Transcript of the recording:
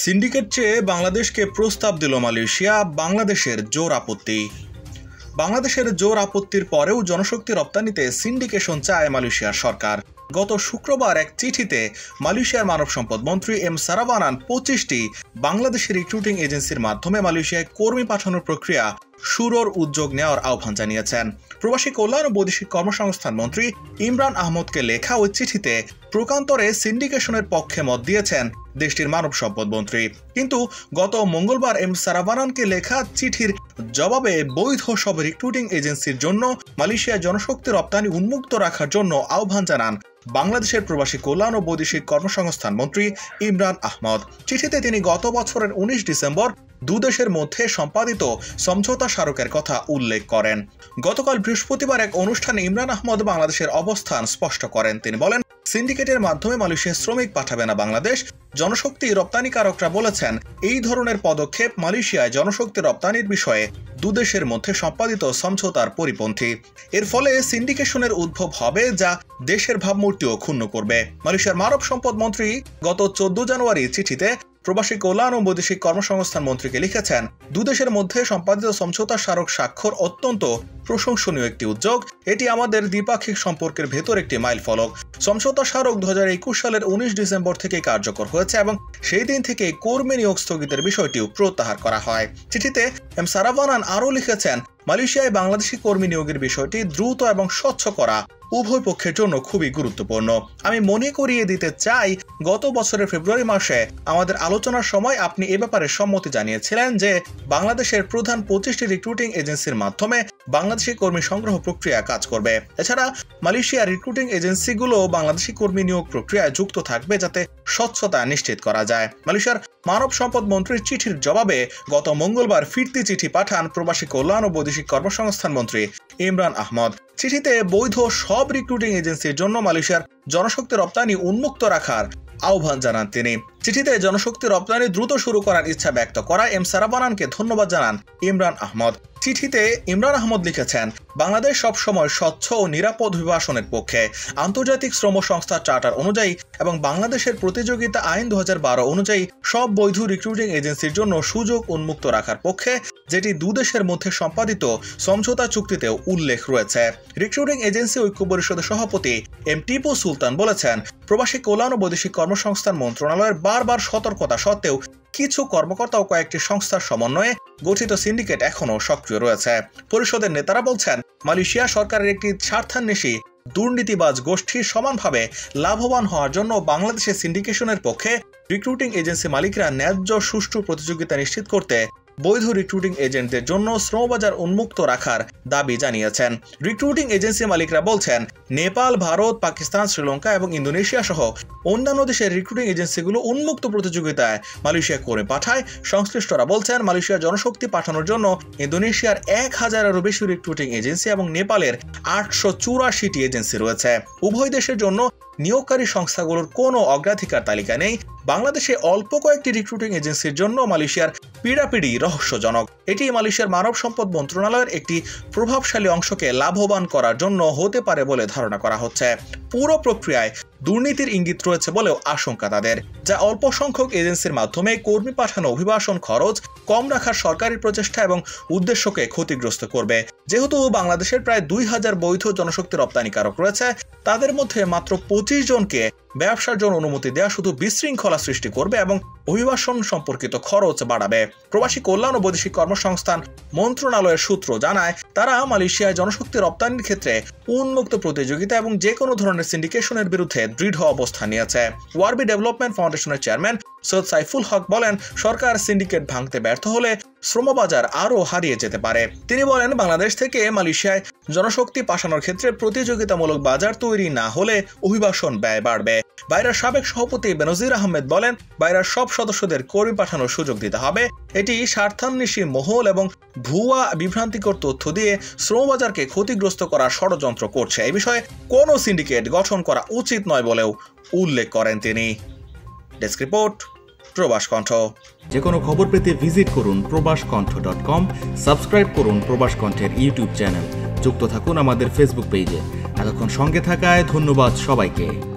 Syndicate চেয়ে বাংলাদেশকে প্রস্তাব দিল মালয়েশিয়া। বাংলাদেশের জোর আপত্তি। বাংলাদেশের জোর আপত্তির পরেও জনশক্তি রপ্তানিতে সিন্ডিকেশন চায় মালয়েশিয়ার সরকার। গত শুক্রবার এক চিঠিতে মালয়েশিয়ার মানব সম্পদ মন্ত্রী এম সারাবানান 25টি বাংলাদেশের রিক্রুটিং এজেন্সির মাধ্যমে মালয়েশিয়ায় কর্মী পাঠানোর প্রক্রিয়া শুরুর উদ্যোগ নেওয়ার আহ্বান জানিয়েছেন। প্রবাসী কল্যাণ ও বৈদেশিক কর্মসংস্থান মন্ত্রী ইমরান আহমদকে লেখা ওই চিঠিতে প্রকান্তরে সিন্ডিকেশনের পক্ষে মত দিয়েছেন দেশটির মানব সম্পদ মন্ত্রী। কিন্তু গত মঙ্গলবার এম সারাবানানকে লেখা চিঠির জবাবে বৈধ সব রিক্রুটিং এজেন্সির জন্য মালয়েশিয়া জনশক্তি রপ্তানি উন্মুক্ত রাখার জন্য আহ্বান জানান বাংলাদেশের প্রবাসী কল্যাণ ও বৈদেশিক কর্মসংস্থান মন্ত্রী ইমরান আহমদ। চিঠিতে তিনি গত বছরের 19 ডিসেম্বর দুদেশের মধ্যে সম্পাদিত সমঝোতা স্মারকের কথা উল্লেখ করেন। গতকাল বৃহস্পতিবার এক অনুষ্ঠানে ইমরান আহমদ বাংলাদেশের অবস্থান স্পষ্ট করেন। তিনি বলেন, সিন্ডিকেটের মাধ্যমে মালয়েশিয়া শ্রমিক পাঠাবে না বাংলাদেশ। জনশক্তি রপ্তানিকারকরা বলেছেন, এই ধরনের পদক্ষেপ মালয়েশিয়ায় জনশক্তি রপ্তানির বিষয়ে দুদেশের মধ্যে সম্পাদিত সমঝোতার পরিপন্থী। এর ফলে সিন্ডিকেশনের উদ্ভব হবে, যা দেশের ভাবমূর্তিও ক্ষুণ্ণ করবে। মালয়েশিয়ার মানব সম্পদ মন্ত্রী গত 14 জানুয়ারি চিঠিতে প্রবাসী কল্যাণ ও বৈদেশিক কর্মসংস্থান মন্ত্রীকে লিখেছেন, দুদেশের মধ্যে সম্পাদিত সমঝোতা স্মারক স্বাক্ষর অত্যন্ত প্রশংসনীয় একটি উদ্যোগ। এটি আমাদের দ্বিপাক্ষিক সম্পর্কের ভেতর একটি মাইলফলক। সমঝোতা স্মারক 2021 সালের 19 ডিসেম্বর থেকে কার্যকর হয়েছে এবং সেই দিন থেকে কর্মী নিয়োগ স্থগিতের বিষয়টিও প্রত্যাহার করা হয়। চিঠিতে এম সারাবানান আরও লিখেছেন, মালয়েশিয়ায় বাংলাদেশি কর্মী নিয়োগের বিষয়টি দ্রুত এবং স্বচ্ছ করা উভয় পক্ষের জন্য খুবই গুরুত্বপূর্ণ। আমি মনে করিয়ে দিতে চাই, গত বছরের ফেব্রুয়ারি মাসে আমাদের আলোচনার সময় আপনি এ ব্যাপারে সম্মতি জানিয়েছিলেন যে বাংলাদেশের প্রধান 25টি রিক্রুটিং এজেন্সির মাধ্যমে বাংলাদেশি কর্মী সংগ্রহ প্রক্রিয়া কাজ করবে। এছাড়া মালয়েশিয়ার রিক্রুটিং এজেন্সিগুলো বাংলাদেশি কর্মী নিয়োগ প্রক্রিয়ায় যুক্ত থাকবে, যাতে স্বচ্ছতা নিশ্চিত করা যায়। মালয়েশিয়ার মানব সম্পদ মন্ত্রীর চিঠির জবাবে গত মঙ্গলবার ফিরতি চিঠি পাঠান প্রবাসী কল্যাণ ও বৈদেশিক কর্মসংস্থান মন্ত্রী ইমরান আহমদ। চিঠিতে বৈধ সব রিক্রুটিং এজেন্সির জন্য মালয়েশিয়ার জনশক্তি রপ্তানি উন্মুক্ত রাখার আহ্বান জানান তিনি। চিঠিতে জনশক্তি রপ্তানি দ্রুত শুরু করার ইচ্ছা ব্যক্ত করায় এম সারাবানানকে ধন্যবাদ জানান ইমরান আহমদ। চিঠিতে ইমরান আহমদ লিখেছেন, বাংলাদেশ সবসময় স্বচ্ছ ও নিরাপদ অভিবাসনের পক্ষে। আন্তর্জাতিক শ্রম সংস্থা চার্টার অনুযায়ী এবং বাংলাদেশের প্রতিযোগিতা আইন 2012 অনুযায়ী সব বৈধ রিক্রুটিং এজেন্সির জন্য সুযোগ উন্মুক্ত রাখার পক্ষে, যেটি দুদেশের মধ্যে সম্পাদিত সমঝোতা চুক্তিতেও উল্লেখ রয়েছে। রিক্রুটিং এজেন্সি ঐক্য পরিষদের সভাপতি এম টিপু সুলতান বলেছেন, প্রবাসী কল্যাণ ও বৈদেশিক কর্মসংস্থান মন্ত্রণালয়ের বারবার সতর্কতা সত্ত্বেও কিছু কর্মকর্তা ও কয়েকটি সংস্থার সমন্বয়ে গঠিত সিন্ডিকেট এখনও সক্রিয় রয়েছে। পরিষদের নেতারা বলছেন, মালয়েশিয়া সরকারের একটি স্বার্থান্বেষী দুর্নীতিবাজ গোষ্ঠী সমানভাবে লাভবান হওয়ার জন্য বাংলাদেশের সিন্ডিকেশনের পক্ষে রিক্রুটিং এজেন্সি মালিকরা ন্যায্য সুষ্ঠু প্রতিযোগিতা নিশ্চিত করতে বৈধ রিক্রুটিং এজেন্টদের জন্য শ্রমবাজার উন্মুক্ত রাখার দাবি জানিয়েছেন। রিক্রুটিং এজেন্সি মালিকরা বলছেন, নেপাল, ভারত, পাকিস্তান, শ্রীলঙ্কা এবং ইন্দোনেশিয়া সহ অন্যান্য দেশের রিক্রুটিং এজেন্সিগুলো উন্মুক্ত প্রতিযোগিতায় মালয়েশিয়া করে পাঠায়। সংশ্লিষ্টরা বলছেন, মালয়েশিয়া জনশক্তি পাঠানোর জন্য ইন্দোনেশিয়ার 1000-এরও বেশি রিক্রুটিং এজেন্সি এবং নেপালের 884টি এজেন্সি রয়েছে। উভয় দেশের জন্য নিয়োগকারী সংস্থাগুলোর কোনো অগ্রাধিকার তালিকা নেই। বাংলাদেশে অল্প কয়েকটি রিক্রুটিং এজেন্সির জন্য মালয়েশিয়ার পিড়াপিড়ি রহস্যজনক। এটি মালয়েশিয়ার মানব সম্পদ মন্ত্রণালয়ের একটি প্রভাবশালী অংশকে লাভবান করার জন্য হতে পারে বলে ধারণা করা হচ্ছে। পুরো প্রক্রিয়ায় দুর্নীতির ইঙ্গিত রয়েছে বলেও আশঙ্কা তাদের, যা অল্প সংখ্যক এজেন্সির মাধ্যমে কর্মী পাঠানো অভিবাসন খরচ কম রাখার সরকারি প্রচেষ্টা এবং উদ্দেশ্যকে ক্ষতিগ্রস্ত করবে। যেহেতু বাংলাদেশের প্রায় 2000 বৈধ জনশক্তি রপ্তানিকারক রয়েছে, তাদের মধ্যে মাত্র 25 জনকে ব্যবসার জন্য অনুমতি দেওয়া শুধু বিশৃঙ্খলা সৃষ্টি করবে এবং অভিবাসন সম্পর্কিত খরচ বাড়াবে। প্রবাসী কল্যাণ ও বৈদেশিক কর্মসংস্থান মন্ত্রণালয়ের সূত্র জানায়, তারা মালয়েশিয়ায় জনশক্তি রপ্তানির ক্ষেত্রে উন্মুক্ত প্রতিযোগিতা এবং যে কোনো ধরনের সিন্ডিকেশনের বিরুদ্ধে দৃঢ় অবস্থান নিয়েছে। ওয়ারবি ডেভেলপমেন্ট ফাউন্ডেশনের চেয়ারম্যান সৈয়দ সাইফুল হক বলেন, সরকার সিন্ডিকেট ভাঙতে ব্যর্থ হলে শ্রমবাজার আরও হারিয়ে যেতে পারে। তিনি বলেন, বাংলাদেশ থেকে মালয়েশিয়ায় জনশক্তি পাঠানোর ক্ষেত্রে প্রতিযোগিতামূলক বাজার তৈরি না হলে অভিবাসন ব্যয় বাড়বে। বাইরার সাবেক সভাপতি বেনজির আহমেদ বলেন, বাইরার সব সদস্যদের কর্মী পাঠানোর সুযোগ দিতে হবে। এটি স্বার্থান্বেষী মহল এবং ভুয়া বিভ্রান্তিকর তথ্য দিয়ে শ্রমবাজারকে ক্ষতিগ্রস্ত করার ষড়যন্ত্র করছে। এই বিষয়ে কোনো সিন্ডিকেট গঠন করা উচিত নয় বলেও উল্লেখ করেন তিনি। Desk report, Probashkantha. যে কোনো খবর পেতে ভিজিট করুন probashkantho.com, সাবস্ক্রাইব করুন প্রবাস কণ্ঠের ইউটিউব চ্যানেল, যুক্ত থাকুন আমাদের ফেসবুক পেজে। এতক্ষণ সঙ্গে থাকায় ধন্যবাদ সবাইকে।